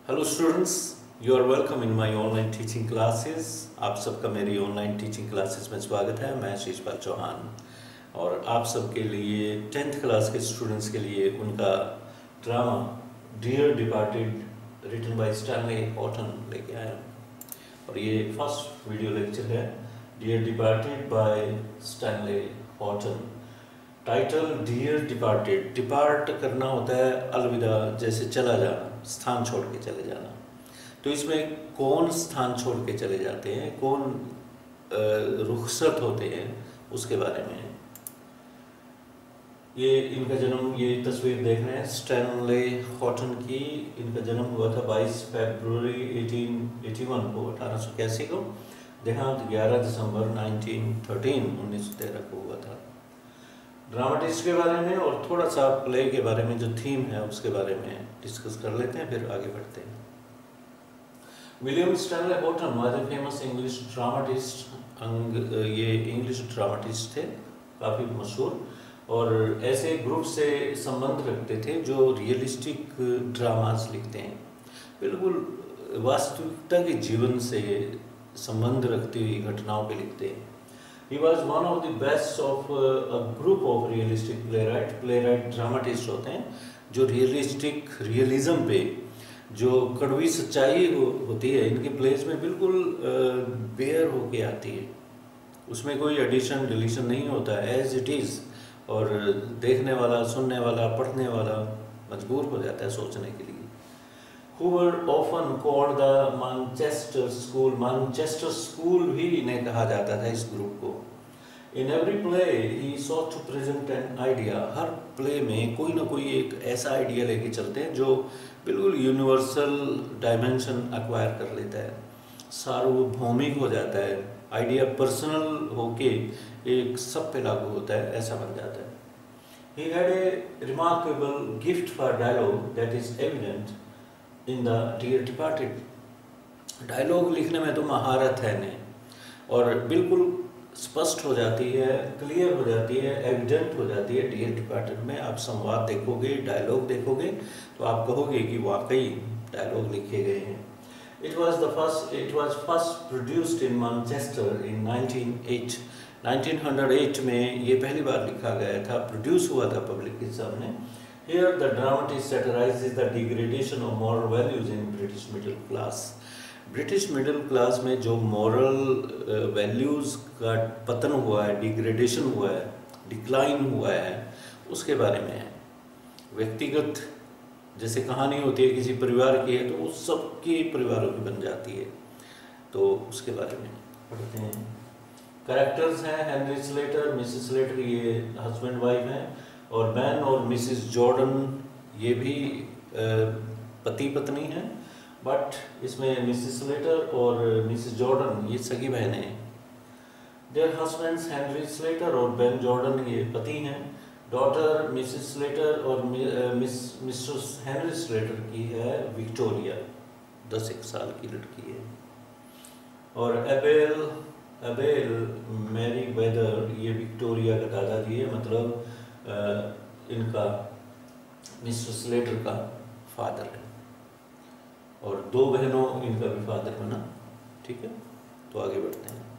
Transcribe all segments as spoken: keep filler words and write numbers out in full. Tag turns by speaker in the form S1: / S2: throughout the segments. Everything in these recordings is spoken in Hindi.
S1: Hello students, you are welcome in my online teaching classes. आप सबका मेरी ऑनलाइन टीचिंग क्लासेस में स्वागत है। मैं शीशपाल चौहान और आप सबके लिए टेंथ क्लास के स्टूडेंट्स के लिए उनका drama dear departed written by Stanley Houghton लेके आया हूँ। और ये फर्स्ट वीडियो लेक्चर है, dear departed by Stanley Houghton. Title dear departed. Depart करना होता है अलविदा, जैसे चला जाना, स्थान छोड़ के चले जाना। तो इसमें कौन स्थान छोड़ के चले जाते हैं, कौन रुखसत होते हैं, उसके बारे में ये इनका जन्म, ये तस्वीर देख रहे हैं स्टैनली हॉटन की। इनका जन्म हुआ था बाईस फरवरी अठारह सौ इक्यासी को अठारह सौ इक्यासी को। देहांत ग्यारह दिसंबर उन्नीस सौ तेरह को हुआ था। ड्रामाटिस्ट के बारे में और थोड़ा सा प्ले के बारे में, जो थीम है उसके बारे में डिस्कस कर लेते हैं, फिर आगे बढ़ते हैं। William Stanley Houghton was a famous English dramatist. ये इंग्लिश ड्रामाटिस्ट थे, काफ़ी मशहूर, और ऐसे ग्रुप से संबंध रखते थे जो रियलिस्टिक ड्रामास लिखते हैं, बिल्कुल वास्तविकता के जीवन से संबंध रखती हुई घटनाओं पे लिखते हैं। He was one of the best of uh, a group of realistic playwright. playwright dramatist होते हैं जो रियलिस्टिक रियलिज्म पे, जो कड़वी सच्चाई हो, होती है इनके प्लेस में, बिल्कुल बेयर होके आती है। उसमें कोई एडिशन डिलीशन नहीं होता है, एज इट इज़। और देखने वाला, सुनने वाला, पढ़ने वाला मजबूर हो जाता है सोचने के लिए। Who were often called the Manchester School. Manchester School भी इन्हें कहा जाता था इस ग्रुप को। In every play he sought to present an idea. हर प्ले में कोई ना कोई एक ऐसा आइडिया लेके चलते हैं जो बिल्कुल यूनिवर्सल डायमेंशन एक्वायर कर लेता है, सार्वभौमिक हो जाता है। आइडिया पर्सनल होके एक सब पे लागू होता है, ऐसा बन जाता है। He had a remarkable gift for dialogue that is evident in the dear departed. Dialogue लिखने में तो महारत है ने, और बिल्कुल स्पष्ट हो जाती है, क्लियर हो जाती है, एविडेंट हो जाती है। डियर डिपार्टेड में आप संवाद देखोगे, डायलॉग देखोगे, तो आप कहोगे कि वाकई डायलॉग लिखे गए हैं। It was the first it was first produced in Manchester in nineteen O eight. Nineteen O eight में ये पहली बार लिखा गया था, प्रोड्यूस हुआ था पब्लिक के सामने। Here the dramatist satirizes the degradation of moral values in British middle class. British middle class में जो moral values का पतन हुआ है, degradation हुआ है, decline हुआ है, उसके बारे में है। व्यक्तिगत जैसे कहानी होती है किसी परिवार की है, तो वो सबके परिवारों की बन जाती है, तो उसके बारे में पढ़ते हैं। कैरेक्टर्स हैं हेनरी स्लेटर, मिसेस स्लेटर, ये हस्बैंड वाइफ हैं, और बैन और मिसेस जॉर्डन, ये भी पति पत्नी हैं, बट इसमें मिसेस स्लेटर और मिसेस जॉर्डन ये सगी बहनें हैं। देयर हस्बैंड्स हेनरी स्लेटर और बेन जॉर्डन ये पति हैं। डॉटर मिसेस स्लेटर और मिस मिस्टर हेनरी स्लेटर की है विक्टोरिया, दस एक साल की लड़की है। और एबेल एबेल मैरी वेदर, ये विक्टोरिया का दादाजी है, मतलब Uh, इनका मिस्टर स्लेटर का फादर है, और दो बहनों इनका भी फादर बना। ठीक है, तो आगे बढ़ते हैं।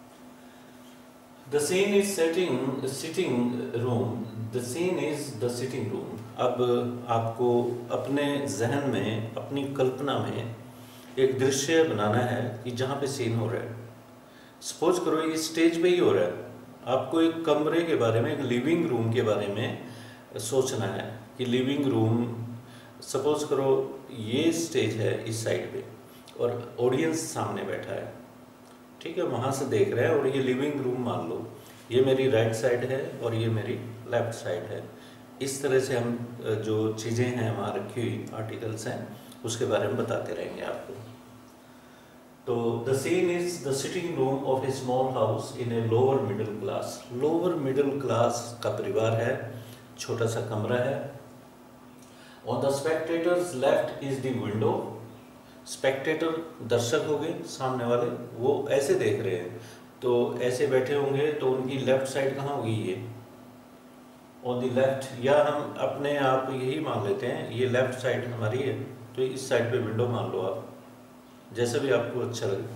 S1: The scene is setting sitting room. The scene is the sitting room. अब आपको अपने जहन में, अपनी कल्पना में एक दृश्य बनाना है कि जहाँ पे सीन हो रहा है। सपोज करो ये स्टेज पे ही हो रहा है, आपको एक कमरे के बारे में, एक लिविंग रूम के बारे में सोचना है कि लिविंग रूम, सपोज करो ये स्टेज है इस साइड पे और ऑडियंस सामने बैठा है, ठीक है, वहाँ से देख रहे हैं, और ये लिविंग रूम मान लो, ये मेरी राइट साइड है और ये मेरी लेफ्ट साइड है। इस तरह से हम जो चीज़ें हैं वहाँ रखी हुई, आर्टिकल्स हैं, उसके बारे में बताते रहेंगे आपको। तो the scene is the sitting room of a small house in a lower middle class. Lower middle class का परिवार है, छोटा सा कमरा है। On the spectators left is the window. Spectator दर्शक हो गए, सामने वाले, वो ऐसे देख रहे हैं, तो ऐसे बैठे होंगे, तो उनकी लेफ्ट साइड कहाँ होगी, ये ऑन द लेफ्ट, या हम अपने आप यही मान लेते हैं ये लेफ्ट साइड हमारी है, तो इस साइड पे विंडो मान लो आप, जैसा भी आपको अच्छा लगे।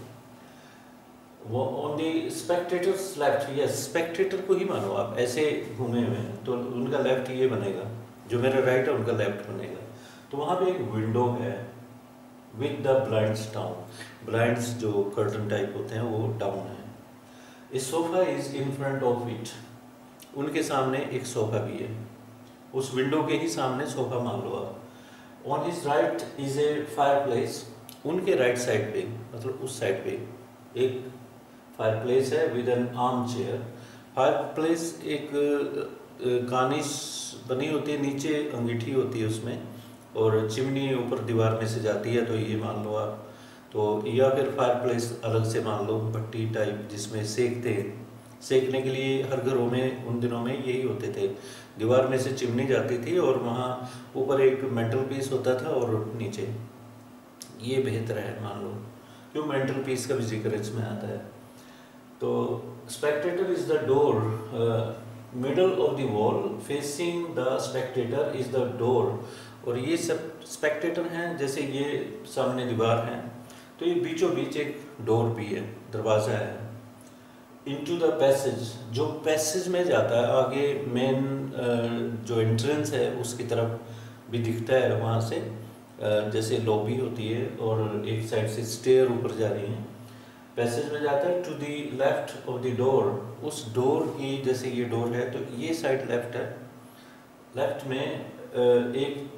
S1: वो on the spectators left, yes spectator को ही मानो आप, ऐसे घूमे हुए हैं तो उनका लेफ्ट ये बनेगा, जो मेरा राइट है उनका लेफ्ट बनेगा। तो वहाँ पे एक विंडो है with the blinds down, blinds जो कर्टन टाइप होते हैं वो डाउन है। इस sofa is in front of it, उनके सामने एक सोफा भी है, उस विंडो के ही सामने सोफा मान लो आप। On his right is a fireplace, उनके राइट साइड पे मतलब उस साइड पे एक फायर प्लेस है with an armchair. Fireplace एक गार्निश बनी होती है, नीचे अंगीठी होती है उसमें, और चिमनी ऊपर दीवार में से जाती है, तो ये मान लो आप। तो या फिर फायर प्लेस अलग से मान लो, भट्टी टाइप जिसमें सेकते हैं। सेकने के लिए हर घरों में उन दिनों में यही होते थे, दीवार में से चिमनी जाती थी और वहाँ ऊपर एक मेटल पीस होता था और नीचे, ये बेहतर है मान लो, क्यों मेटल पीस का भी जिक्र इसमें आता है। तो spectator is the door, middle of the wall facing the spectator is the door. और ये सब स्पेक्टेटर हैं, जैसे ये सामने दीवार है तो ये बीचों बीच एक डोर भी है, दरवाज़ा है। इनटू द पैसेज, जो पैसेज में जाता है आगे, मेन जो एंट्रेंस है उसकी तरफ भी दिखता है वहाँ से, जैसे लॉबी होती है और एक साइड से स्टेयर ऊपर जा रही है, पैसेज में जाता है। To the left of the door, उस डोर की, जैसे ये डोर है तो ये साइड लेफ्ट है, लेफ्ट में एक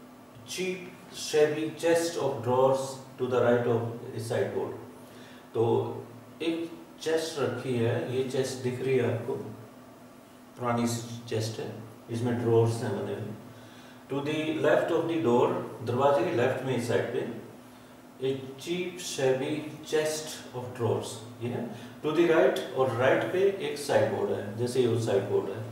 S1: cheap shabby chest of drawers to the right of इस साइड बोर्ड। तो एक चेस्ट रखी है, ये चेस्ट दिख रही है आपको, पुरानी चेस्ट है, इसमें ड्रॉर्स हैं बने हुए। To the left of the door, दरवाजे के लेफ्ट में इस साइड पे एक cheap shabby chest of drawers ये है। टू द राइट, और राइट पे एक साइड बोर्ड है, जैसे ये साइड बोर्ड है।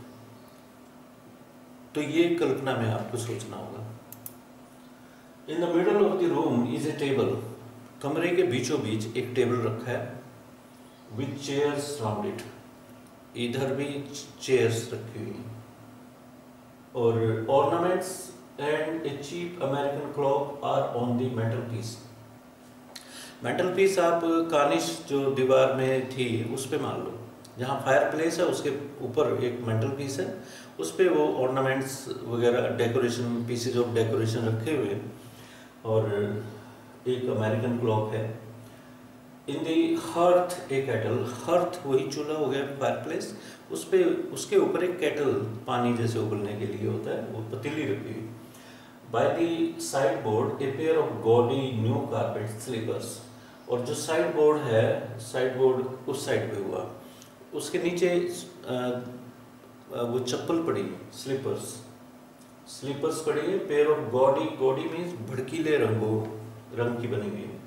S1: तो ये कल्पना में आपको सोचना होगा। In the middle of the room is a table, कमरे के बीचों बीच एक टेबल रखा है विद चेयर्स राउंड इट, इधर भी चेयर्स रखी हुई हैं, और ornaments and a cheap American clock are on the metal piece. Metal piece आप कार्निश जो दीवार में थी उस पे मान लो, जहाँ फायर प्लेस है उसके ऊपर एक मेटल पीस है, उस पे वो ऑर्नामेंट्स वगैरह डेकोरेशन, पीसेज ऑफ डेकोरेशन रखे हुए हैं, और एक अमेरिकन क्लॉक है। In the hearth a kettle, hearth वही चूल्हा हो गया फायर प्लेस, उस पे उसके ऊपर एक कैटल पानी जैसे उबलने के लिए होता है, वो पतीली रखी हुई। By the sideboard a pair of gaudy new carpet slippers, और जो साइड बोर्ड है, साइड बोर्ड उस साइड पे हुआ, उसके नीचे आ, वो चप्पल पड़ी, स्लीपर्स स्लीपर्स पड़ी है, pair of gaudy, gaudy means भड़कीले रंगों रंग की बनी हुई है।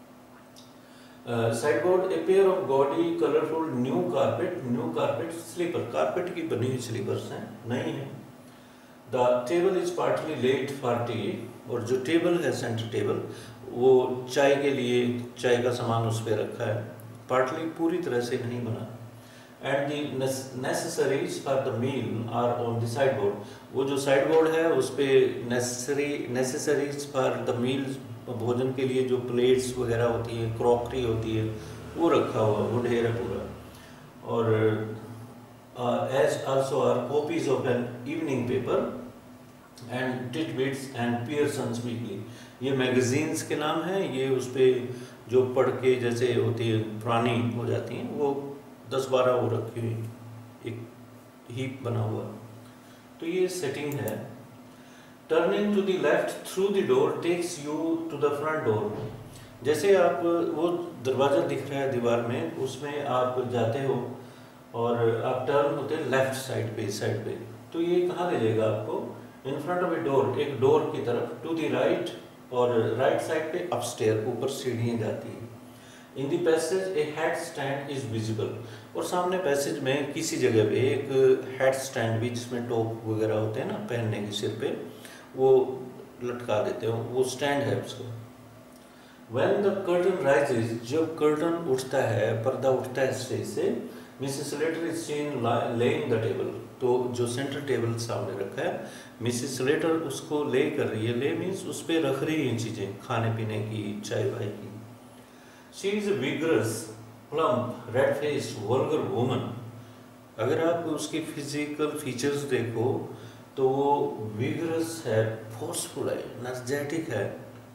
S1: Sideboard a pair of gaudy colourful new carpet, new carpet slipper, carpet की बनी हुई स्लीपर्स हैं, नहीं है। The table is partly laid for tea, और जो टेबल है सेंटर टेबल, वो चाय के लिए चाय का सामान उस पर रखा है, पार्टली पूरी तरह से नहीं बना। And the necessaries for the meal are on the sideboard, वो जो साइड बोर्ड है उस पर necessary necessaries for the meal, भोजन के लिए जो प्लेट्स वगैरह होती है, क्रॉकरी होती है, वो रखा हुआ, वो ढेर है पूरा। और as also are copies of an evening paper and Titbits and Pearson's Weekly, ये मैगजीन्स के नाम हैं, ये उस पर जो पढ़ के जैसे होती है पुरानी हो जाती हैं, वो दस बारह वो रखी हुई, एक हीप बना हुआ। तो ये सेटिंग है। Turning to the left through the door takes you to the front door, जैसे आप वो दरवाज़ा दिख रहा है दीवार में, उसमें आप जाते हो और आप टर्न होते हैं लेफ्ट साइड पे, इस साइड पे, तो ये कहाँ ले जाएगा आपको? In front of a door, एक डोर की तरफ, टू द राइट, और राइट साइड पे अपस्टेयर, ऊपर सीढ़ियाँ जाती हैं। In the passage a head stand is visible, और सामने पैसेज में किसी जगह पे एक हेड स्टैंड भी, जिसमें टॉप वगैरह होते हैं ना पहनने के सिर पे, वो लटका देते हो, वो स्टैंड है उसका। When the curtain rises, जब कर्टन उठता है, पर्दा उठता है स्टेज से, Mrs Slater is seen laying the table, तो जो सेंटर टेबल सामने रखा है, मिसिस स्लेटर उसको ले कर रही है, ले मीन्स उस पर रख रही हैं चीज़ें खाने पीने की, चाय वाय की। She is a vigorous plump red face vulgar woman. अगर आप उसकी फिजिकल फीचर्स देखो तो वो विगरस है, फोर्सफुल है, एनर्जेटिक है,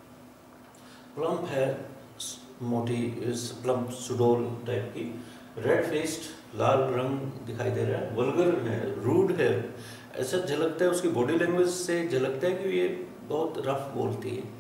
S1: प्लम्प है, मोटी प्लम्प सुडोल टाइप की, रेड फेस्ड लाल रंग दिखाई दे रहा है, वल्गर है, रूड है, ऐसा झलकता है, उसकी बॉडी लैंग्वेज से झलकता है कि ये बहुत रफ बोलती है,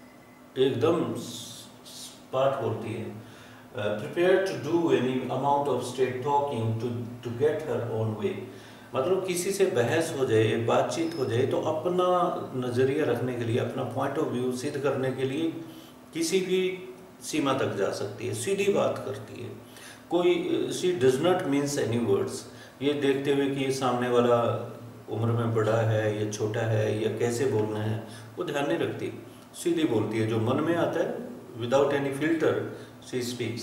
S1: एकदम स्पार्ट बोलती है। Prepare to do any amount of straight talking to to get her own way. मतलब किसी से बहस हो जाए, बातचीत हो जाए तो अपना नज़रिया रखने के लिए, अपना पॉइंट ऑफ व्यू सिद्ध करने के लिए किसी भी सीमा तक जा सकती है, सीधी बात करती है। कोई she does not mince any words, ये देखते हुए कि ये सामने वाला उम्र में बड़ा है या छोटा है या कैसे बोलना है, वो ध्यान नहीं रखती, सीधी बोलती है, जो मन में आता है without any filter she speaks.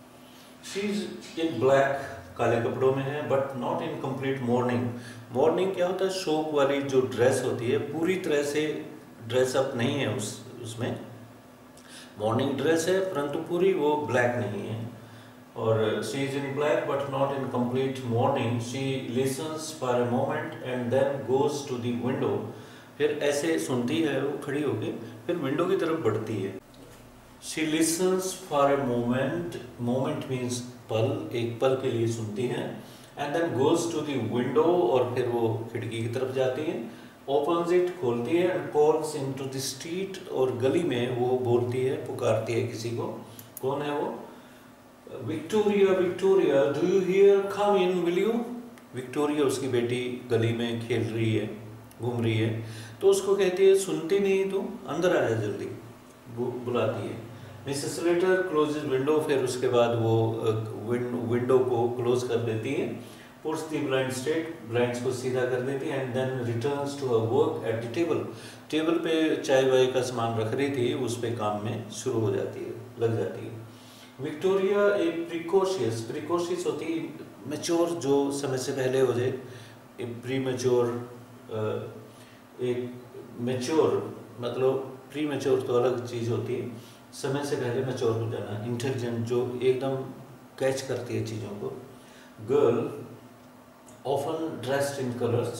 S1: She is in black, काले कपड़ों में है, but not in complete mourning. Mourning क्या होता है, शोक वाली जो ड्रेस होती है, पूरी तरह से ड्रेसअप नहीं है उस उसमें, मॉर्निंग ड्रेस है परंतु पूरी वो ब्लैक नहीं है। और she is in black but not in complete mourning. She listens for a moment and then goes to the window. फिर ऐसे सुनती है वो खड़ी होके, फिर विंडो की तरफ बढ़ती है। She listens for a moment, moment means पल, एक पल के लिए सुनती है, and then goes to the window, और फिर वो खिड़की की तरफ जाती है, ओपन्स इट, खोलती है, and calls into the street, और गली में वो बोलती है, पुकारती है किसी को। कौन है वो? Victoria, Victoria do you hear, come in will you. Victoria उसकी बेटी गली में खेल रही है, घूम रही है, तो उसको कहती है सुनती नहीं तू, अंदर आ जा जल्दी, बुलाती है। मिसेस स्लेटर क्लोजेज विंडो, फिर उसके बाद वो विंडो को क्लोज कर देती है, puts the blind straight, blinds को सीधा कर देती है, and then returns to her work at the table. Table पे चाय वाय का सामान रख रही थी, उस पे काम में शुरू हो जाती है, लग जाती है। विक्टोरिया एक प्रिकॉशियस, प्रिकॉशियस होती है मैच्योर, जो समय से पहले हो जाए, एक प्री मैच्योर, एक मैच्योर मतलब प्री मैच्योर तो अलग चीज़ होती है, समय से पहले मैच्योर हो जाना, इंटेलिजेंट, जो एकदम कैच करती है चीज़ों को। Girl often dressed in colours,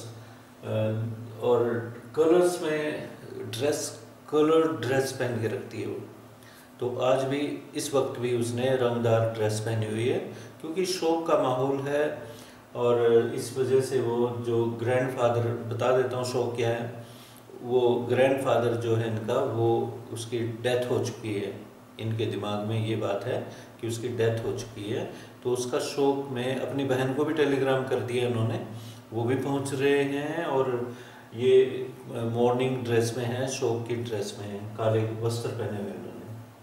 S1: और कलर्स में ड्रेस, कलर ड्रेस पहन के रखती है वो। तो आज भी, इस वक्त भी उसने रंगदार ड्रेस पहनी हुई है, क्योंकि शौक का माहौल है, और इस वजह से वो जो ग्रैंडफादर, बता देता हूँ शौक क्या है, वो ग्रैंडफादर जो है इनका, वो उसकी डेथ हो चुकी है, इनके दिमाग में ये बात है कि उसकी डेथ हो चुकी है, तो उसका शौक में अपनी बहन को भी टेलीग्राम कर दिया उन्होंने, वो भी पहुंच रहे हैं, और ये मॉर्निंग ड्रेस में है, शौक की ड्रेस में है, काले वस्त्र पहने हुए उन्होंने,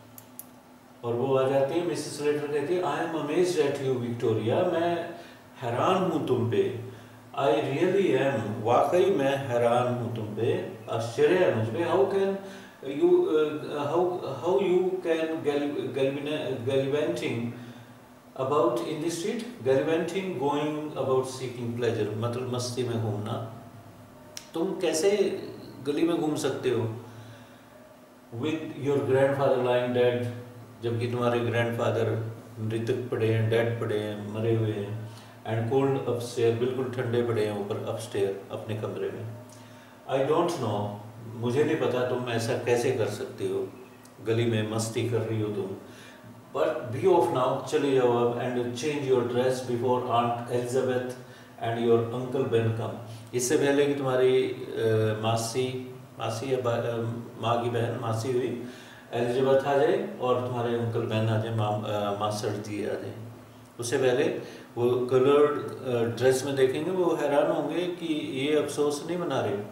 S1: और वो आ जाती है। मिसेस स्लेटर कहती है I am amazed at you Victoria, मैं हैरान हूँ तुम पे, आई रियली एम, वाकई मैं हैरान हूँ तुम पे, आश्चर्य है मुझ पे। How can you how how you can gallivanting about in the street, gallivanting going about seeking pleasure, मतलब मस्ती में घूमना, तुम कैसे गली में घूम सकते हो, with your grandfather lying dead, जबकि तुम्हारे ग्रैंडफादर मृतक पड़े हैं, डेड पड़े हैं, मरे हुए हैं, एंड कोल्ड अपस्टेयर, बिल्कुल ठंडे पड़े हैं ऊपर अपस्टेयर अपने कमरे में। आई डोंट नो, मुझे नहीं पता तुम ऐसा कैसे कर सकती हो, गली में मस्ती कर रही हो तुम, बट बी ऑफ नाउ, चले जाओ अब, and change your dress before aunt Elizabeth and your uncle Ben come, इससे पहले कि तुम्हारी uh, मासी मासी या माँ की बहन, मासी हुई, एलिजाबेथ आ जाए, और तुम्हारे अंकल बहन आ जाए, माँ मास्टर जी आ जाए, उससे पहले वो कलर्ड ड्रेस में देखेंगे, वो हैरान होंगे कि ये अफसोस नहीं मना रहे।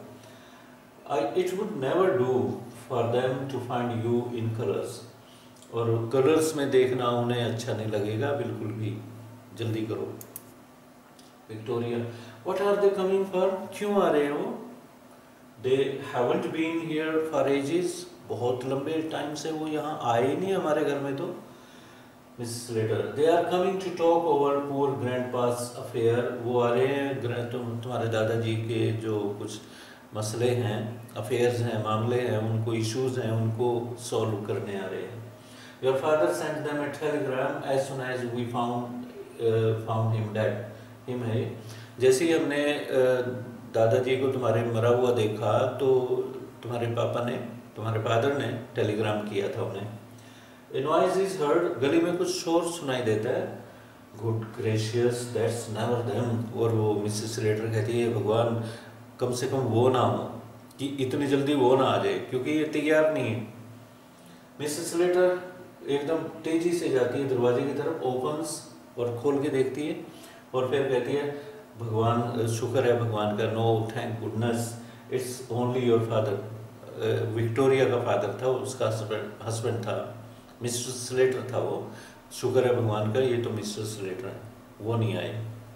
S1: I it would never do for them to find you in colours, और कलर्स में देखना उन्हें अच्छा नहीं लगेगा बिल्कुल भी, जल्दी करो। Victoria what are they coming for, क्यों आ रहे हैं वो? They haven't been here for ages, बहुत लंबे टाइम से वो यहाँ आए ही नहीं हमारे घर में, तो Mrs Slater, they are coming to talk over poor grandpa's affair. वो आ रहे हैं तुम तुम्हारे दादाजी के जो कुछ मसले हैं, अफेयर्स हैं, मामले हैं, उनको इश्यूज हैं, उनको सॉल्व करने आ रहे हैं। Your father sent them a telegram as soon as we found found him dead. Him है, जैसे ही हमने uh, दादाजी को तुम्हारे मरा हुआ देखा तो तुम्हारे पापा ने, तुम्हारे फादर ने टेलीग्राम किया था उन्हें। A noise is heard, गली में कुछ शोर सुनाई देता है। Good gracious, that's never them। और वो मिसेस स्लेटर कहती है, भगवान कम से कम वो ना हो, कि इतनी जल्दी वो ना आ जाए, क्योंकि ये तैयार नहीं है। मिसेस स्लेटर एकदम तेजी से जाती है दरवाजे की तरफ, ओपन्स और खोल के देखती है और फिर कहती है, भगवान शुक्र है भगवान का, no thank goodness, it's only your father. विक्टोरिया का फादर था, उसका हस्बैंड था, मिस्टर स्लेटर था वो। शुक्र है भगवान का, ये तो मिस्टर स्लेटर है, वो नहीं आए।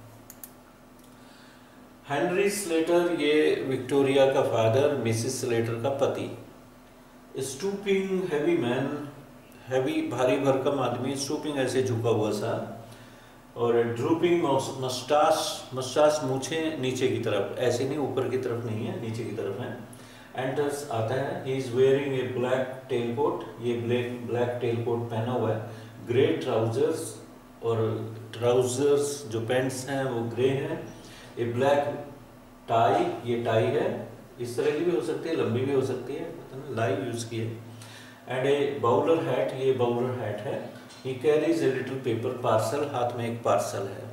S1: हेनरी स्लेटर, ये विक्टोरिया का फादर, मिसेस स्लेटर का पति। स्टूपिंग हैवी मैन, हैवी भारी भरकम आदमी, स्टूपिंग ऐसे झुका हुआ सा, और ड्रूपिंग मस्टास, मस्टास मूछे नीचे की तरफ, ऐसे नहीं ऊपर की तरफ नहीं है, नीचे की तरफ है। एंटर्स आता है, he is wearing a black tail coat, ये ब्लैक ब्लैक टेल कोट पहना हुआ है, ग्रे ट्राउजर्स, और ट्राउजर्स जो पैंट्स हैं वो ग्रे हैं। ए ब्लैक टाई, ये टाई है, इस तरह की भी हो सकती है, लंबी भी हो सकती है, लाइव यूज की है। एंड ए बाउलर हैट, ये बाउलर हैट है। He carries a little paper parcel, हाथ में एक पार्सल है।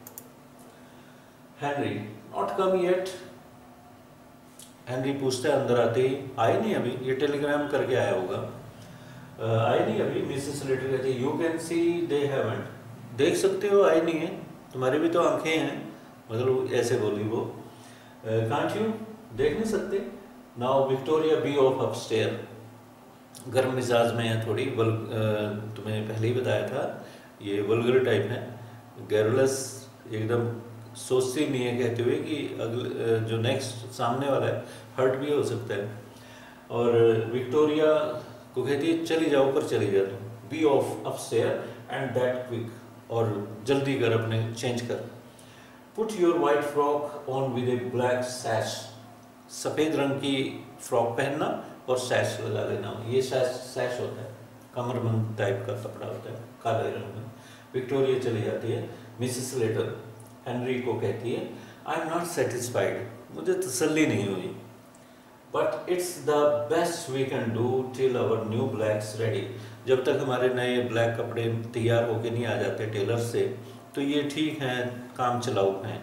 S1: Henry, not come yet. Henry पूछता है अंदर आते ही, आए नहीं अभी, ये टेलीग्राम करके आया होगा, आए नहीं अभी। मिसेस स्लेटर कहती है, you can see they haven't, देख सकते हो आए नहीं है, तुम्हारी भी तो आंखें हैं, मतलब ऐसे बोली वो। कांट यू, देख नहीं सकते। Now Victoria be off upstair, गर्म मिजाज में है थोड़ी, वल तुम्हें पहले ही बताया था ये वल्गर टाइप है, गैरलेस, एकदम सोचती नहीं है कहते हुए कि अगले जो नेक्स्ट सामने वाला है हर्ट भी हो सकता है। और विक्टोरिया को कहती है, चली जाओ, ऊपर चली जा तुम, be off upstair and that quick, और जल्दी कर, अपने चेंज कर। Put your white frock on with a black sash, सफ़ेद रंग की फ्रॉक पहनना और सैश लगा लेना, ये सैश सैश होता है, कमरबंद टाइप का कपड़ा होता है काले रंग में। विक्टोरिया चली जाती है। मिसेस स्लेटर हेनरी को कहती है, आई एम नॉट सेटिस्फाइड, मुझे तसल्ली नहीं हुई, but it's the best we can do till our new blacks ready, जब तक हमारे नए ब्लैक कपड़े तैयार होके नहीं आ जाते टेलर से, तो ये ठीक हैं, काम चलाऊ हैं।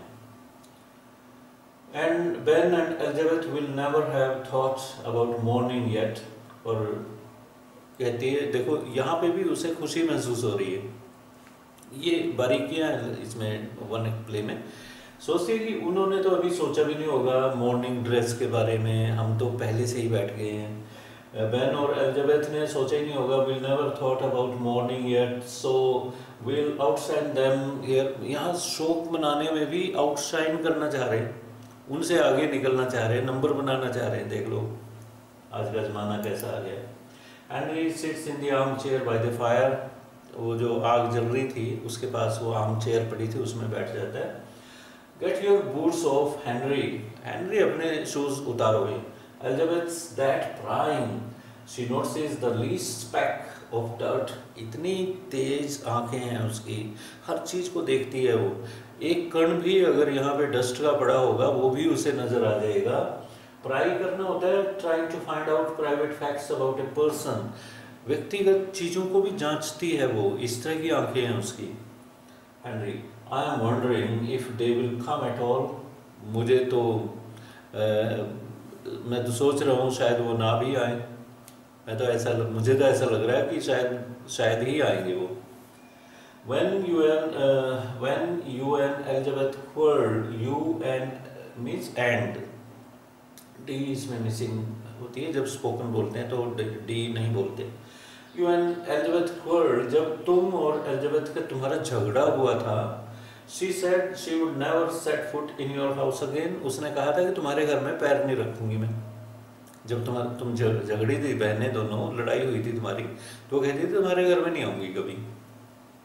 S1: And Ben and Elizabeth will never have thought about mourning yet, और कहती है, देखो यहाँ पे भी उसे खुशी महसूस हो रही है, ये बारीकियाँ इसमें वन प्ले में। सोचती है कि उन्होंने तो अभी सोचा भी नहीं होगा मॉर्निंग ड्रेस के बारे में, हम तो पहले से ही बैठ गए हैं। बेन और एलिजाबेथ ने सोचा ही नहीं होगा, will never thought about mourning yet, so will outshine them here. यहाँ शौक मनाने में भी आउटशाइन करना चाह रहे हैं, उनसे आगे निकलना चाह रहे हैं, नंबर बनाना चाह रहे हैं। देख लो आज का जमाना कैसा आ गया। And he sits in the armchair by the fire, वो जो आग जल रही थी उसके पास वो आर्म चेयर पड़ी थी, उसमें बैठ जाता है। Get your boots off Henry, Henry अपने शूज उतारो। Elizabeth that prime, she notices the least speck of dirt, इतनी तेज आंखें हैं उसकी, हर चीज को देखती है वो, एक कण भी अगर यहाँ पे डस्ट का पड़ा होगा वो भी उसे नजर आ जाएगा। प्राई करना होता है trying to find out private facts about a person, व्यक्तिगत चीजों को भी जांचती है वो, इस तरह की आंखें हैं उसकी। Henry, I am wondering if they will come at all, मुझे तो आ, मैं तो सोच रहा हूँ शायद वो ना भी आए, मैं तो ऐसा मुझे तो ऐसा लग रहा है कि शायद शायद ही आएंगे वो। When you and uh, when you and Elizabeth quarreled, you and means and D इसमें मिसिंग होती है, जब स्पोकन बोलते हैं तो डी नहीं बोलते। You and Elizabeth quarreled, जब तुम और एलिजाबेथ का तुम्हारा झगड़ा हुआ था, she said she would never set foot in your house again, उसने कहा था कि तुम्हारे घर में पैर नहीं रखूंगी मैं। जब तुम तुम झगड़ी थी बहनें दोनों, लड़ाई हुई थी तुम्हारी, तो कहती थी तुम्हारे घर में नहीं आऊंगी कभी।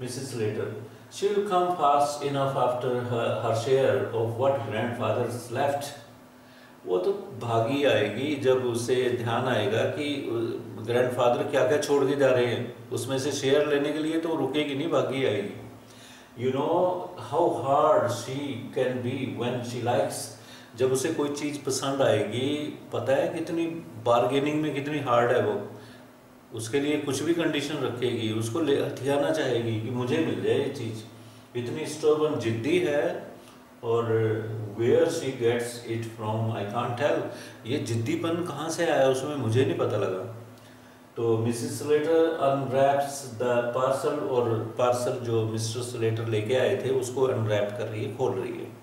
S1: Missus Slater, she will come fast enough after her, her share of what grandfather's left. वो तो भागी आएगी जब उसे ध्यान आएगा कि ग्रैंडफादर क्या क्या छोड़ के जा रहे हैं, उसमें से शेयर लेने के लिए तो रुकेगी नहीं, भागी आएगी। You know how hard she can be when she likes, जब उसे कोई चीज़ पसंद आएगी, पता है कितनी बार्गेनिंग में कितनी हार्ड है वो, उसके लिए कुछ भी कंडीशन रखेगी, उसको ले हथियाना चाहेगी कि मुझे मिल जाए ये चीज़, इतनी स्टर्बन जिद्दी है। और where she gets it from I can't tell, ये जिद्दीपन कहाँ से आया उसमें मुझे नहीं पता लगा। तो Mrs Slater unwraps the parcel, और पार्सल जो मिस्टर स्लेटर लेके आए थे उसको अनरैप कर रही है, खोल रही है।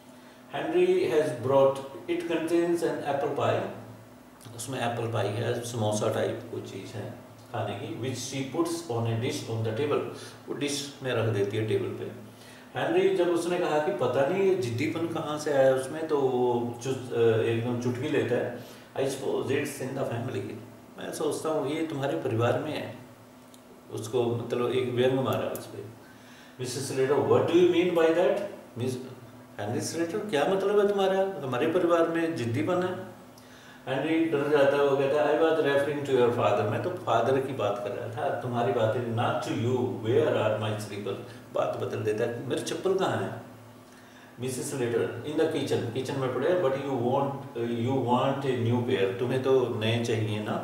S1: Henry has brought, it contains an apple pie, उसमें एप्पल पाई है, समोसा टाइप कोई चीज़ है खाने की, which she puts on a dish on the table, वो डिश में रख देती है टेबल पे। हेनरी जब उसने कहा कि पता नहीं ये जिद्दीपन कहाँ से आया उसमें, तो वो एकदम चुटकी लेता है, I suppose it's in the family, मैं सोचता हूँ ये तुम्हारे परिवार में है, उसको मतलब एक व्यंग मारा उस पर। Mrs Slater, what do you mean by that? Miss Henry Slater, क्या मतलब है तुम्हारा, हमारे परिवार में जिद्दीपन है? हेनरी डर जाता है, वो कहता है I was referring to your father, मैं तो फादर की बात कर रहा था, तुम्हारी बातें, not to you, where are my slipper, बात बदल देता है, मेरे चप्पल कहाँ है? Mrs Slater, in the kitchen, kitchen में पड़े, but you want you want a new pair, तुम्हें तो नए चाहिए ना,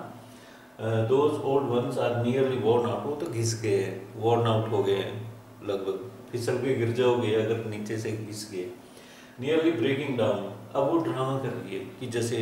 S1: those old ones are nearly worn out, वो तो घिस गए हैं, वॉर्न आउट हो गए हैं, लगभग फिसल के गिर जाओगे अगर नीचे से घिस गए, नियरली ब्रेकिंग डाउन। अब वो ड्रामा कर रही है कि जैसे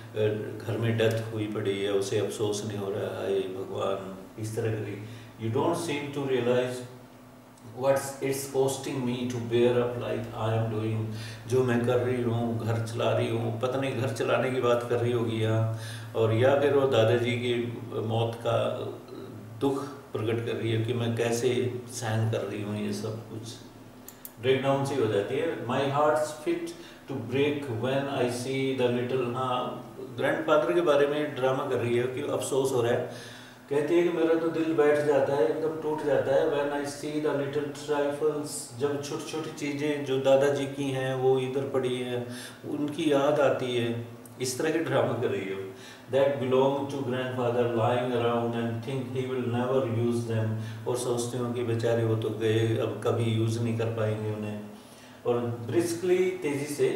S1: घर में डेथ हुई पड़ी है, उसे अफसोस नहीं हो रहा है, भगवान, इस तरह करी। You don't seem to realise what's its costing me to bear up like I am doing, जो मैं कर रही हूँ, घर चला रही हूँ, पता नहीं घर चलाने की बात कर रही होगी यहाँ, और या फिर वो दादाजी की मौत का दुख प्रकट कर रही है कि मैं कैसे सहन कर रही हूँ ये सब कुछ, ब्रेक डाउन सी हो जाती है। My heart's fit to break when I see the little, हाँ ग्रैंडफादर के बारे में ड्रामा कर रही है कि अफसोस हो रहा है, कहती है कि मेरा तो दिल बैठ जाता है, एकदम टूट जाता है, when I see the little trifles, जब छोटी छोटी चीज़ें जो दादाजी की हैं वो इधर पड़ी हैं, उनकी याद आती है, इस तरह के ड्रामा कर रही है। That belong to grandfather lying around and think he will never use them, और सोचती हूँ कि बेचारे वो तो गए, अब कभी यूज़ नहीं कर पाएंगे उन्हें। और ब्रिस्कली, तेजी से,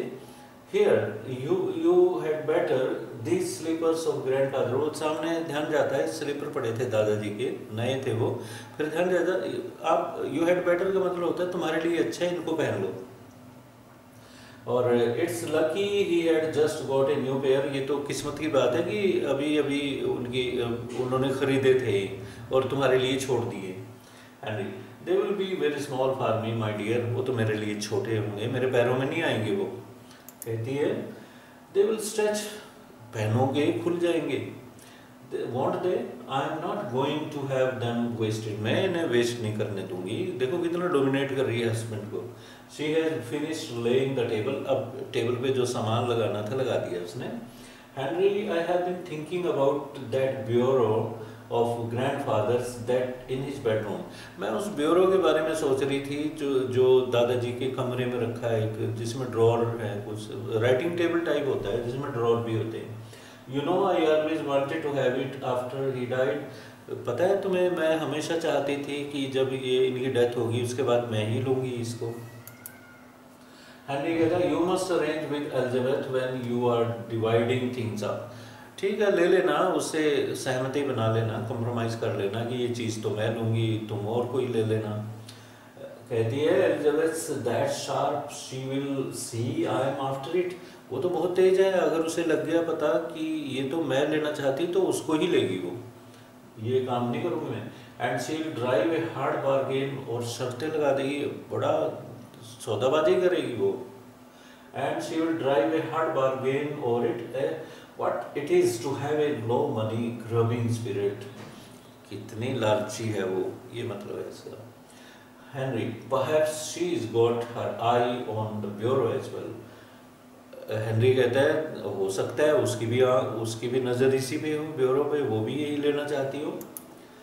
S1: here you you had better these slippers of grandfather, वो सामने ध्यान जाता है, स्लीपर पड़े थे दादाजी के, नए थे वो, फिर ध्यान जाता, आप यू हैड बेटर का मतलब होता है तुम्हारे लिए अच्छा है, इनको पहन लो। और it's lucky he had just got a new pair, ये तो किस्मत की बात है कि अभी अभी उनकी उन्होंने खरीदे थे और तुम्हारे लिए छोड़ दिए। And they will be very small for me my dear, वो तो मेरे लिए छोटे होंगे, मेरे पैरों में नहीं आएंगे वो। कहती है दे विल स्ट्रेच, पहनोगे खुल जाएंगे, won't they, I am not going to have them wasted, मैं इन्हें वेस्ट नहीं करने दूंगी। देखो कितना डोमिनेट कर रही है हस्बैंड को। She has finished laying the table, अब टेबल पे जो सामान लगाना था लगा दिया उसने। Henry, I have been thinking about that bureau of grandfather's that in his bedroom, मैं उस ब्यूरो के बारे में सोच रही थी जो जो दादाजी के कमरे में रखा है, एक जिसमें ड्रॉर है, कुछ राइटिंग टेबल टाइप होता है जिसमें ड्रॉर भी होते हैं। You know I always wanted to have it after he died, पता है तुम्हें, मैं हमेशा चाहती थी कि जब ये इनकी डेथ होगी उसके बाद मैं ही लूँगी इसको। हेनरी कहता you must arrange with Elizabeth when you are dividing things up, ठीक है ले लेना, उससे सहमति बना लेना, कंप्रोमाइज़ कर लेना कि ये चीज़ तो मैं लूँगी, तुम और कोई ले लेना। कहती है Elizabeth that sharp she will see I am after it, वो तो बहुत तेज है, अगर उसे लग गया पता कि ये तो मैं लेना चाहती तो उसको ही लेगी वो, ये काम नहीं करूँगी मैं। And she will drive a hard bargain, और शर्तें लगा देगी, बड़ा सौदाबाजी करेगी वो। And she will drive a hard bargain और it what it is to have a low money grubbing spirit, कितनी लालची है वो, ये मतलब है इसका। Henry, perhaps she is got her eye on the bureau as well, Henry कहता है हो सकता है उसकी भी उसकी भी नज़र इसी पे हो, ब्यूरो पे, वो भी यही लेना चाहती हो।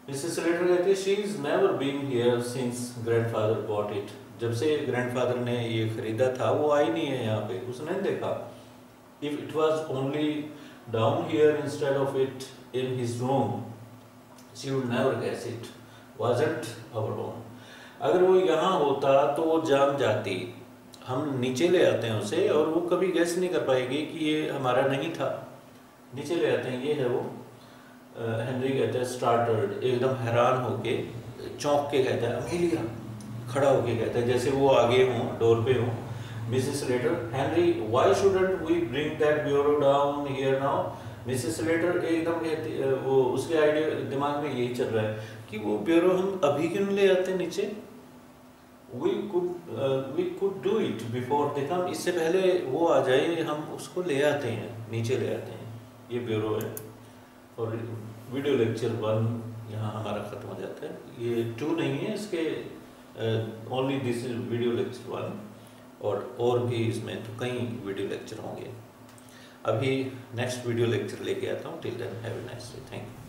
S1: मिसेस स्लेटर कहती है she is never been here since grandfather bought it. जब से ग्रैंडफादर ने ये खरीदा था वो आई नहीं है यहाँ पे, उसने नहीं देखा। If it was only down here instead of it in his room she would never guess it wasn't our own. अगर वो यहाँ होता तो वो जान जाती, हम नीचे ले आते हैं उसे और वो कभी गेस नहीं कर पाएगी कि ये हमारा नहीं था। नीचे ले आते हैं, ये है वो। हेनरी कहता है स्टार्टर्ड, एकदम हैरान होके, चौंक के कहता है अमेलिया, खड़ा होके कहता है जैसे वो आगे हों, डोर पे हों। Mrs Slater, Henry why shouldn't we bring that bureau down here now. Mrs Slater एकदम कहती, वो उसके आइडिया दिमाग में यही चल रहा है कि वो ब्यूरो हम अभी क्यों ले आते हैं नीचे। We could we could do it before they come, इससे पहले वो आ जाए हम उसको ले आते हैं, नीचे ले आते हैं। ये ब्यूरो है। और वीडियो लेक्चर वन यहाँ हमारा ख़त्म हो जाता है। ये टू नहीं है, इसके only this is video lecture one, और और भी इसमें तो कई वीडियो लेक्चर होंगे। अभी नेक्स्ट वीडियो लेक्चर लेके आता हूँ। Till then have a nice day, thank you.